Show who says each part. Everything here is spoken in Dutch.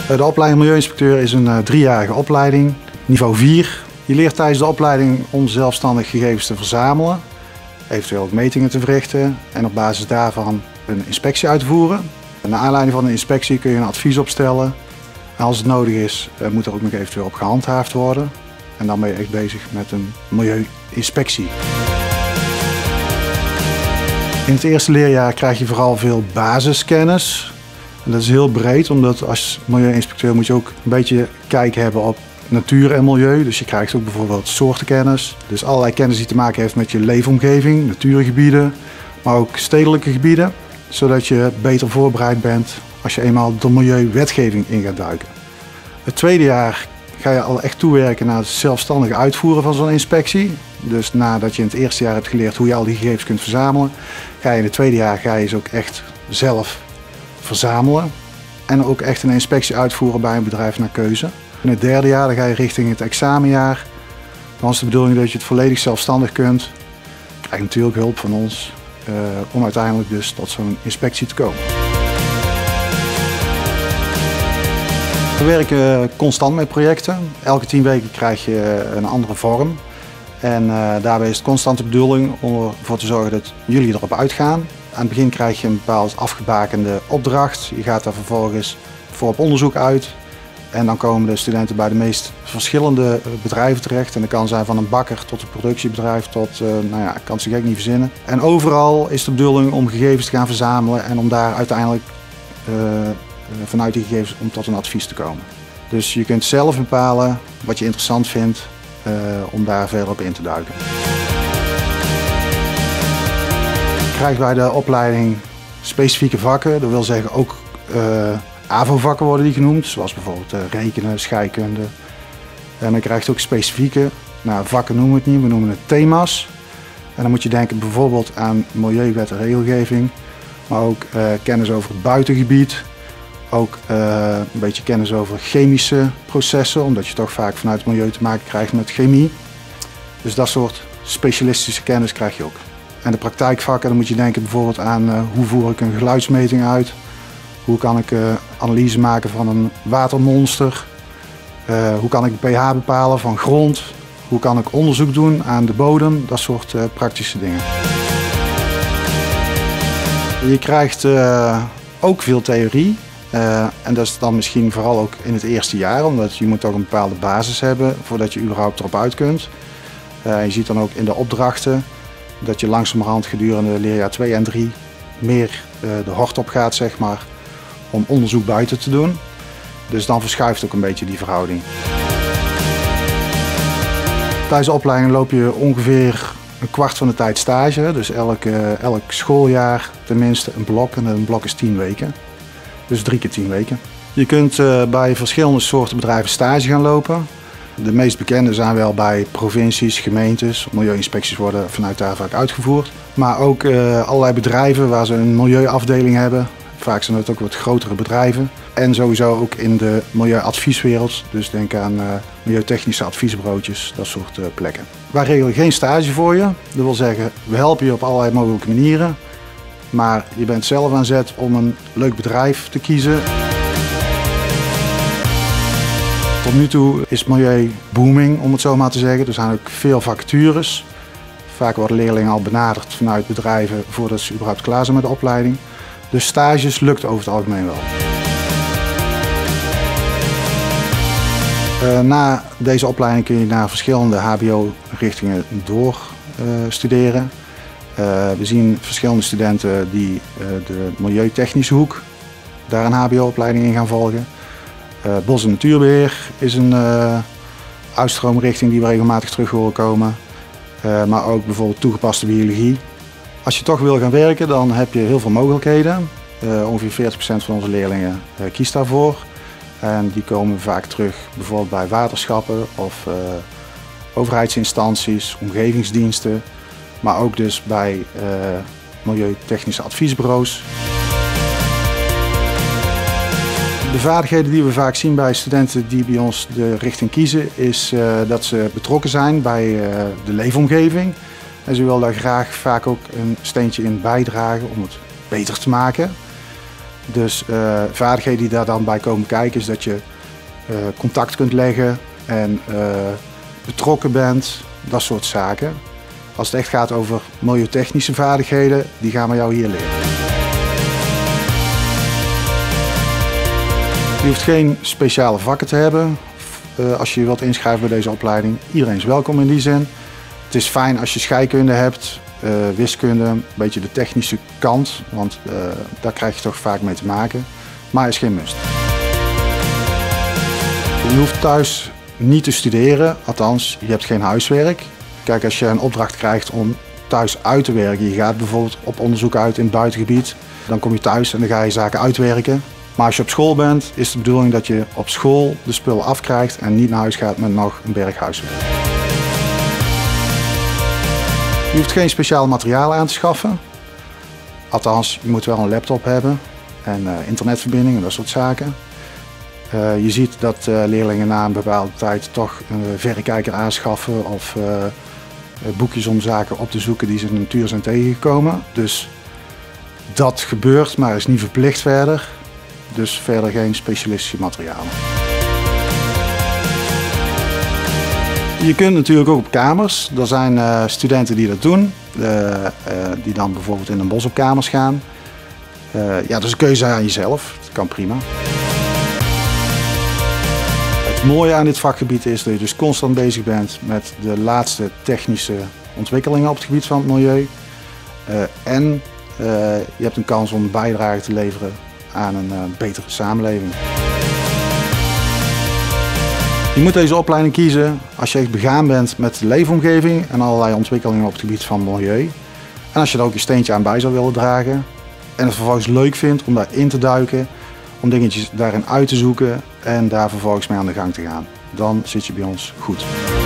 Speaker 1: De opleiding Milieuinspecteur is een 3-jarige opleiding, niveau 4. Je leert tijdens de opleiding om zelfstandig gegevens te verzamelen, eventueel ook metingen te verrichten en op basis daarvan een inspectie uit te voeren. Naar aanleiding van de inspectie kun je een advies opstellen. En als het nodig is, moet er ook nog eventueel op gehandhaafd worden. En dan ben je echt bezig met een milieuinspectie. In het eerste leerjaar krijg je vooral veel basiskennis. En dat is heel breed, omdat als milieuinspecteur moet je ook een beetje kijk hebben op natuur en milieu. Dus je krijgt ook bijvoorbeeld soortenkennis. Dus allerlei kennis die te maken heeft met je leefomgeving, natuurgebieden, maar ook stedelijke gebieden. Zodat je beter voorbereid bent als je eenmaal de milieuwetgeving in gaat duiken. Het tweede jaar ga je al echt toewerken naar het zelfstandig uitvoeren van zo'n inspectie. Dus nadat je in het eerste jaar hebt geleerd hoe je al die gegevens kunt verzamelen, ga je in het tweede jaar ze ook echt zelf verzamelen. En ook echt een inspectie uitvoeren bij een bedrijf naar keuze. In het derde jaar dan ga je richting het examenjaar. Dan is de bedoeling dat je het volledig zelfstandig kunt. Je krijgt natuurlijk hulp van ons om uiteindelijk dus tot zo'n inspectie te komen. We werken constant met projecten. Elke 10 weken krijg je een andere vorm. En daarbij is het constant de bedoeling om ervoor te zorgen dat jullie erop uitgaan. Aan het begin krijg je een bepaald afgebakende opdracht. Je gaat daar vervolgens voor op onderzoek uit. En dan komen de studenten bij de meest verschillende bedrijven terecht. En dat kan zijn van een bakker tot een productiebedrijf tot, ik kan het zo gek niet verzinnen. En overal is de bedoeling om gegevens te gaan verzamelen en om daar uiteindelijk vanuit die gegevens om tot een advies te komen. Dus je kunt zelf bepalen wat je interessant vindt om daar verder op in te duiken. Je krijgt bij de opleiding specifieke vakken, dat wil zeggen ook AVO-vakken worden die genoemd, zoals bijvoorbeeld rekenen, scheikunde. En dan krijg je ook specifieke, vakken noemen we het niet, we noemen het thema's. En dan moet je denken bijvoorbeeld aan milieuwet en regelgeving, maar ook kennis over het buitengebied. Ook een beetje kennis over chemische processen, omdat je toch vaak vanuit het milieu te maken krijgt met chemie. Dus dat soort specialistische kennis krijg je ook. En de praktijkvakken, dan moet je denken bijvoorbeeld aan hoe voer ik een geluidsmeting uit. Hoe kan ik analyse maken van een watermonster? Hoe kan ik pH bepalen van grond? Hoe kan ik onderzoek doen aan de bodem? Dat soort praktische dingen. Je krijgt ook veel theorie. En dat is dan misschien vooral ook in het eerste jaar, omdat je moet toch een bepaalde basis hebben voordat je überhaupt erop uit kunt. Je ziet dan ook in de opdrachten dat je langzamerhand gedurende leerjaar 2 en 3 meer de hort op gaat, zeg maar, om onderzoek buiten te doen. Dus dan verschuift ook een beetje die verhouding. Tijdens de opleiding loop je ongeveer een kwart van de tijd stage. Dus elk schooljaar tenminste een blok. En een blok is 10 weken. Dus 3 keer 10 weken. Je kunt bij verschillende soorten bedrijven stage gaan lopen. De meest bekende zijn wel bij provincies, gemeentes. Milieuinspecties worden vanuit daar vaak uitgevoerd. Maar ook allerlei bedrijven waar ze een milieuafdeling hebben. Vaak zijn het ook wat grotere bedrijven. En sowieso ook in de milieuadvieswereld. Dus denk aan milieutechnische adviesbureautjes, dat soort plekken. Wij regelen geen stage voor je. Dat wil zeggen, we helpen je op allerlei mogelijke manieren. Maar je bent zelf aan zet om een leuk bedrijf te kiezen. Tot nu toe is milieu booming, om het zo maar te zeggen. Er zijn ook veel vacatures. Vaak worden leerlingen al benaderd vanuit bedrijven voordat ze überhaupt klaar zijn met de opleiding. Dus stages lukt over het algemeen wel. Na deze opleiding kun je naar verschillende hbo-richtingen doorstuderen. We zien verschillende studenten die de milieutechnische hoek, daar een hbo-opleiding in gaan volgen. Bos- en natuurbeheer is een uitstroomrichting die we regelmatig terug horen komen. Maar ook bijvoorbeeld toegepaste biologie. Als je toch wil gaan werken, dan heb je heel veel mogelijkheden. Ongeveer 40% van onze leerlingen kiest daarvoor. En die komen vaak terug bijvoorbeeld bij waterschappen of overheidsinstanties, omgevingsdiensten. Maar ook dus bij milieutechnische adviesbureaus. De vaardigheden die we vaak zien bij studenten die bij ons de richting kiezen, is dat ze betrokken zijn bij de leefomgeving. En ze willen daar graag vaak ook een steentje in bijdragen om het beter te maken. Dus vaardigheden die daar dan bij komen kijken is dat je contact kunt leggen en betrokken bent, dat soort zaken. Als het echt gaat over milieutechnische vaardigheden, die gaan we jou hier leren. Je hoeft geen speciale vakken te hebben als je je wilt inschrijven bij deze opleiding. Iedereen is welkom in die zin. Het is fijn als je scheikunde hebt, wiskunde, een beetje de technische kant, want daar krijg je toch vaak mee te maken. Maar het is geen must. Je hoeft thuis niet te studeren, althans je hebt geen huiswerk. Kijk, als je een opdracht krijgt om thuis uit te werken, je gaat bijvoorbeeld op onderzoek uit in het buitengebied, dan kom je thuis en dan ga je zaken uitwerken. Maar als je op school bent, is de bedoeling dat je op school de spullen afkrijgt en niet naar huis gaat met nog een berg huiswerk. Je hoeft geen speciale materialen aan te schaffen. Althans, je moet wel een laptop hebben en internetverbinding en dat soort zaken. Je ziet dat leerlingen na een bepaalde tijd toch een verrekijker aanschaffen of boekjes om zaken op te zoeken die ze in de natuur zijn tegengekomen. Dus dat gebeurt, maar is niet verplicht verder. Dus verder geen specialistische materialen. Je kunt natuurlijk ook op kamers. Er zijn studenten die dat doen, die dan bijvoorbeeld in een bos op kamers gaan. Ja, dus een keuze aan jezelf, dat kan prima. Het mooie aan dit vakgebied is dat je dus constant bezig bent met de laatste technische ontwikkelingen op het gebied van het milieu. En je hebt een kans om een bijdrage te leveren aan een betere samenleving. Je moet deze opleiding kiezen als je echt begaan bent met de leefomgeving en allerlei ontwikkelingen op het gebied van milieu. En als je er ook een steentje aan bij zou willen dragen en het vervolgens leuk vindt om daarin te duiken, om dingetjes daarin uit te zoeken en daar vervolgens mee aan de gang te gaan. Dan zit je bij ons goed.